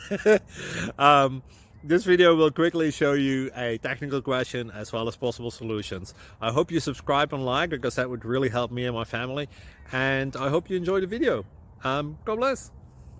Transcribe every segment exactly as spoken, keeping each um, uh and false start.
um, this video will quickly show you a technical question as well as possible solutions. I hope you subscribe and like, because that would really help me and my family. And I hope you enjoy the video. Um, God bless.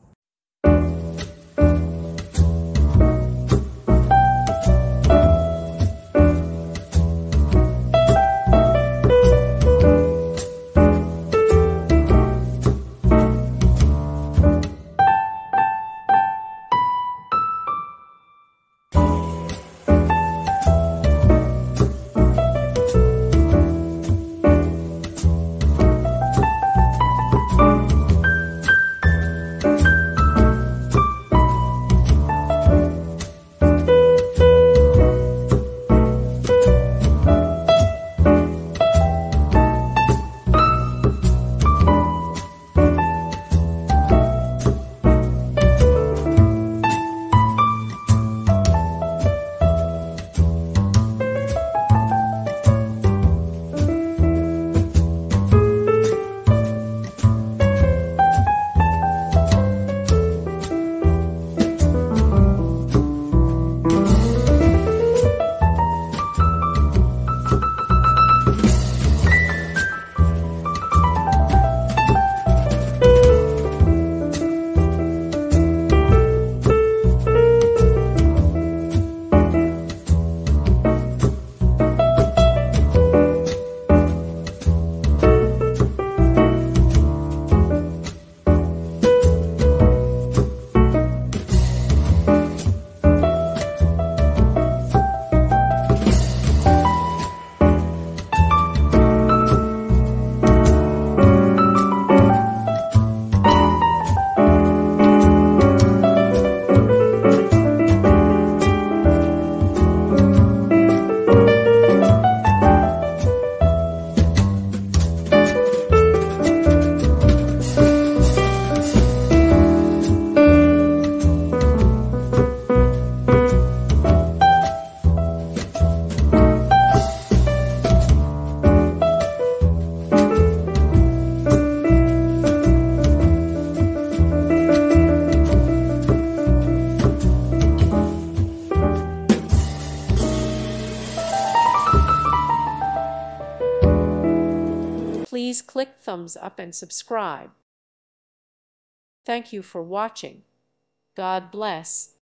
Please click thumbs up and subscribe. Thank you for watching. God bless.